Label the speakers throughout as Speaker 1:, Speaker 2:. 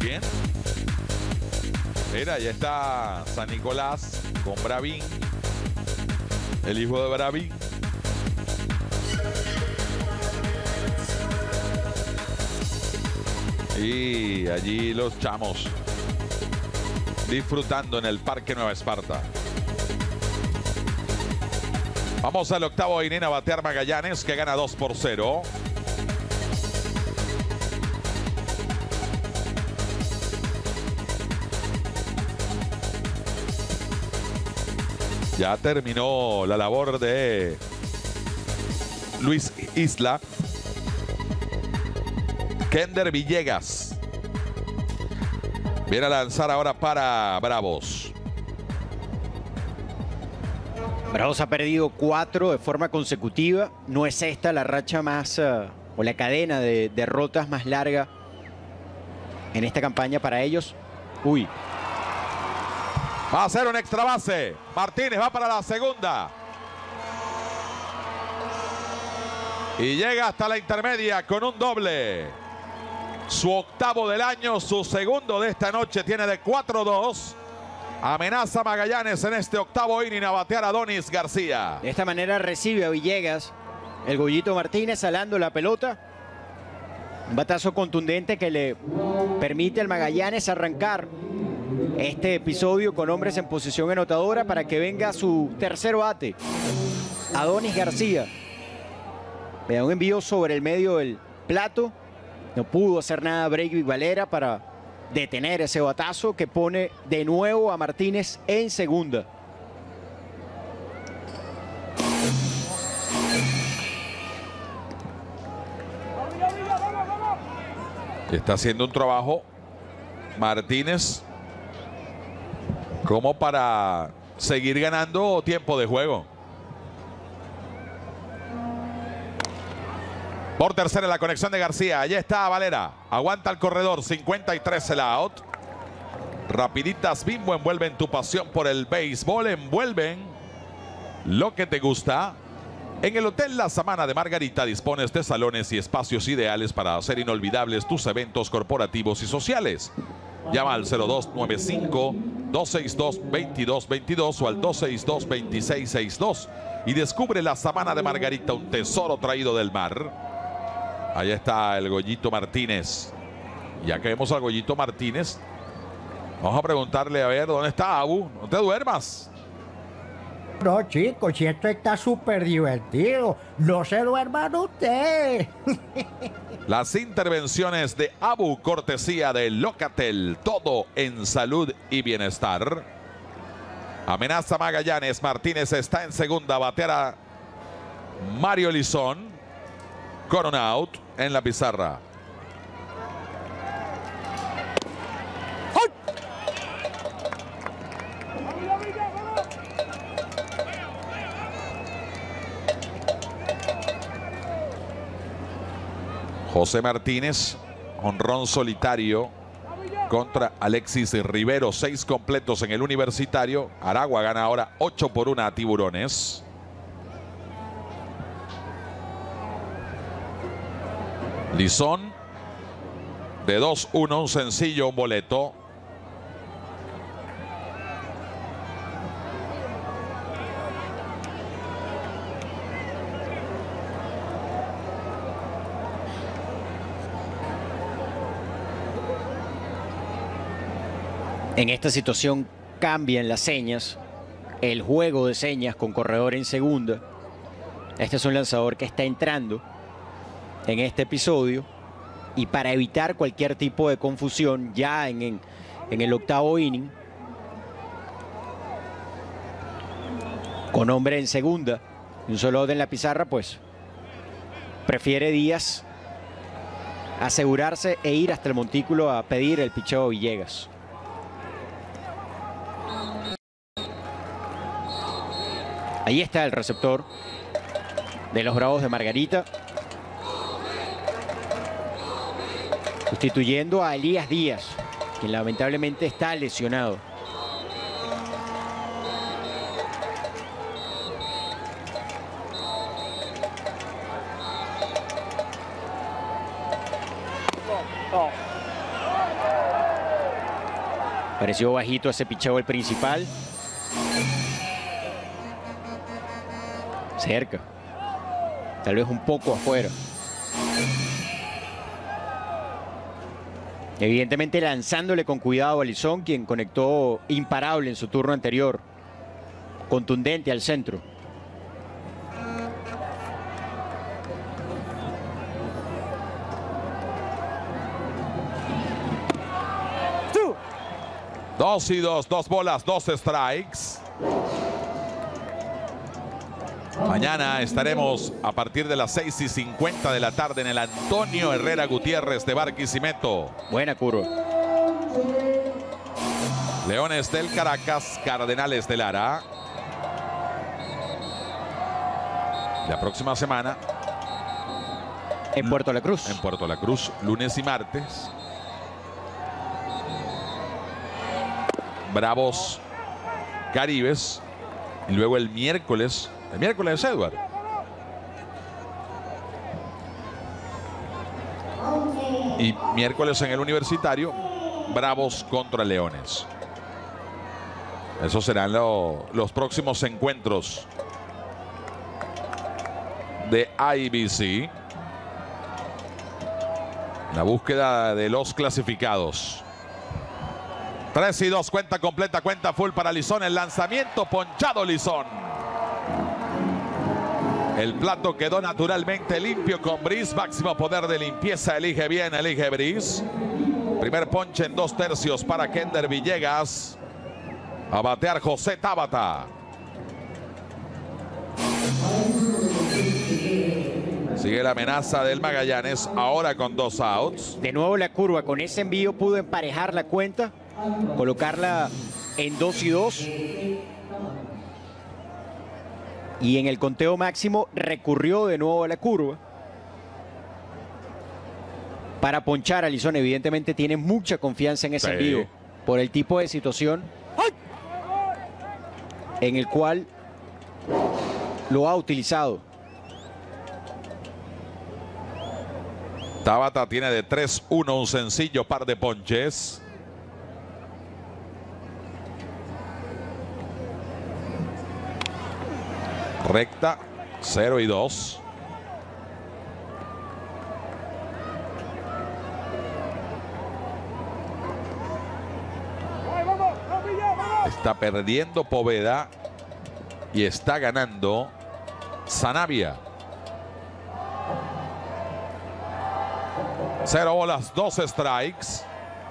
Speaker 1: bien. Mira, ya está San Nicolás con Bravín, el hijo de Bravín. Y allí los chamos disfrutando en el Parque Nueva Esparta. Vamos al octavo inning a batear Magallanes, que gana 2-0. Ya terminó la labor de Luis Isla. Kender Villegas viene a lanzar ahora para Bravos.
Speaker 2: Bravos ha perdido 4 de forma consecutiva. No es esta la racha más o la cadena de derrotas más larga en esta campaña para ellos. Uy.
Speaker 1: Va a hacer un extra base. Martínez va para la segunda. Y llega hasta la intermedia con un doble. Su octavo del año, su segundo de esta noche, tiene de 4-2. Amenaza Magallanes en este octavo inning a batear a Adonis García.
Speaker 2: De esta manera recibe a Villegas el Goyito Martínez alando la pelota. Un batazo contundente que le permite al Magallanes arrancar este episodio con hombres en posición anotadora para que venga su tercer bate. Adonis García. Le da un envío sobre el medio del plato. No pudo hacer nada Breivik Valera para detener ese batazo que pone de nuevo a Martínez en segunda.
Speaker 1: Está haciendo un trabajo Martínez como para seguir ganando tiempo de juego. Por tercera la conexión de García. Allí está Valera. Aguanta el corredor. 53 el out. Rapiditas Bimbo envuelven tu pasión por el béisbol. Envuelven lo que te gusta. En el Hotel La Sabana de Margarita dispones de salones y espacios ideales para hacer inolvidables tus eventos corporativos y sociales. Llama al 0295-262-2222 o al 262-2662 y descubre La Sabana de Margarita, un tesoro traído del mar. Ahí está el Goyito Martínez. Ya que vemos al Goyito Martínez, vamos a preguntarle a ver dónde está Abu. No te duermas.
Speaker 3: No, chicos, si esto está súper divertido. No se duerman ustedes.
Speaker 1: Las intervenciones de Abu, cortesía de Locatel. Todo en salud y bienestar. Amenaza Magallanes. Martínez está en segunda. Bateara Mario Lizón. Con un out en la pizarra. José Martínez, jonrón solitario contra Alexis Rivero. 6 completos en el Universitario. Aragua gana ahora 8-1 a Tiburones. Lizón de 2-1, un sencillo, un boleto.
Speaker 2: En esta situación cambian las señas, el juego de señas con corredor en segunda. Este es un lanzador que está entrando en este episodio y para evitar cualquier tipo de confusión ya en el octavo inning, con hombre en segunda y un solo out en la pizarra, pues prefiere Díaz asegurarse e ir hasta el montículo a pedir el picheo a Villegas. Ahí está el receptor de los Bravos de Margarita, sustituyendo a Elías Díaz, quien lamentablemente está lesionado. Pareció bajito ese picheo el principal. Cerca. Tal vez un poco afuera. Evidentemente lanzándole con cuidado a Lisón, quien conectó imparable en su turno anterior. Contundente al centro.
Speaker 1: Dos y dos, 2 bolas, 2 strikes. Mañana estaremos a partir de las 6:50 de la tarde en el Antonio Herrera Gutiérrez de Barquisimeto.
Speaker 2: Buena curva.
Speaker 1: Leones del Caracas, Cardenales de Lara. La próxima semana
Speaker 2: En Puerto La Cruz.
Speaker 1: en Puerto La Cruz, lunes y martes. Bravos Caribes. Y luego el miércoles Edward. Y miércoles en el Universitario, Bravos contra Leones. Esos serán los próximos encuentros de IBC. La búsqueda de los clasificados. 3 y 2, cuenta completa, cuenta full para Lisón. El lanzamiento ponchado Lisón. El plato quedó naturalmente limpio con Brice. Máximo poder de limpieza. Elige bien, elige Brice. Primer ponche en 2/3 para Kender Villegas. A batear José Tabata. Sigue la amenaza del Magallanes. Ahora con 2 outs.
Speaker 2: De nuevo la curva. Con ese envío pudo emparejar la cuenta. Colocarla en 2 y 2. Y en el conteo máximo recurrió de nuevo a la curva para ponchar a Lisón. Evidentemente tiene mucha confianza en ese envío por el tipo de situación en el cual lo ha utilizado.
Speaker 1: Tabata tiene de 3-1 un sencillo par de ponches. Recta, 0 y 2. Está perdiendo Poveda y está ganando Sanabria. 0 bolas, 2 strikes.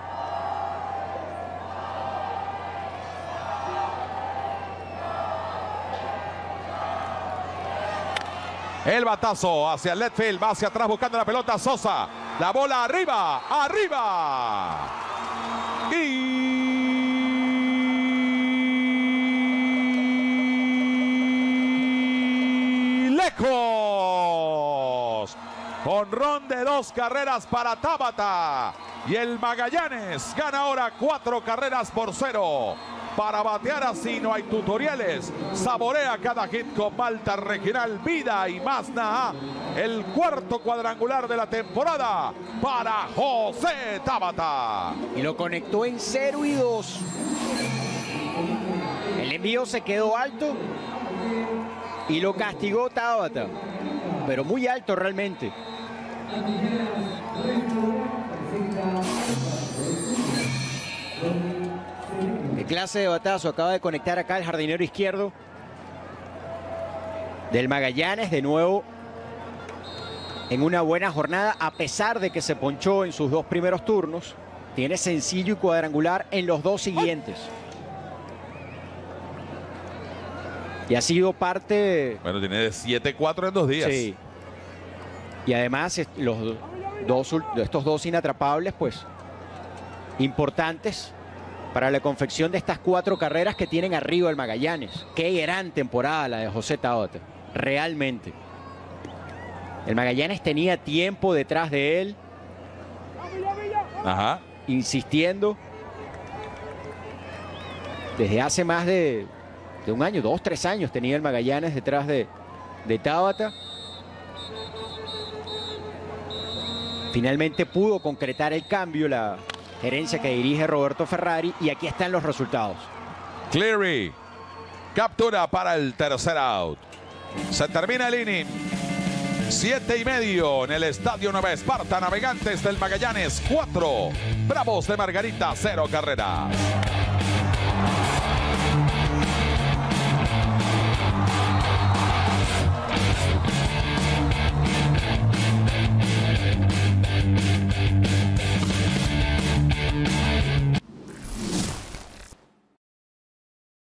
Speaker 1: El batazo hacia el left field, va hacia atrás buscando la pelota Sosa. La bola arriba, arriba. Y lejos. Jonrón de 2 carreras para Tabata. Y el Magallanes gana ahora 4 carreras por 0. Para batear así no hay tutoriales. Saborea cada hit con malta regional Vida y Mazda. El 4º cuadrangular de la temporada para José Tabata.
Speaker 2: Y lo conectó en 0 y 2. El envío se quedó alto y lo castigó Tabata. Pero muy alto realmente. Qué clase de batazo acaba de conectar acá el jardinero izquierdo del Magallanes, de nuevo en una buena jornada, a pesar de que se ponchó en sus 2 primeros turnos. Tiene sencillo y cuadrangular en los 2 siguientes. Y ha sido parte...
Speaker 1: Bueno, tiene de 7-4 en 2 días.
Speaker 2: Sí. Y además estos 2 inatrapables, pues, importantes para la confección de estas 4 carreras que tienen arriba el Magallanes. Qué gran temporada la de José Tabata, realmente. El Magallanes tenía tiempo detrás de él,
Speaker 1: Ajá.
Speaker 2: insistiendo. Desde hace más de un año, 2, 3 años tenía el Magallanes detrás de Tabata. Finalmente pudo concretar el cambio gerencia que dirige Roberto Ferrari, y aquí están los resultados.
Speaker 1: Cleary captura para el tercer out. Se termina el inning. 7:30 en el Estadio Nueva Esparta. Navegantes del Magallanes 4, Bravos de Margarita 0 carreras.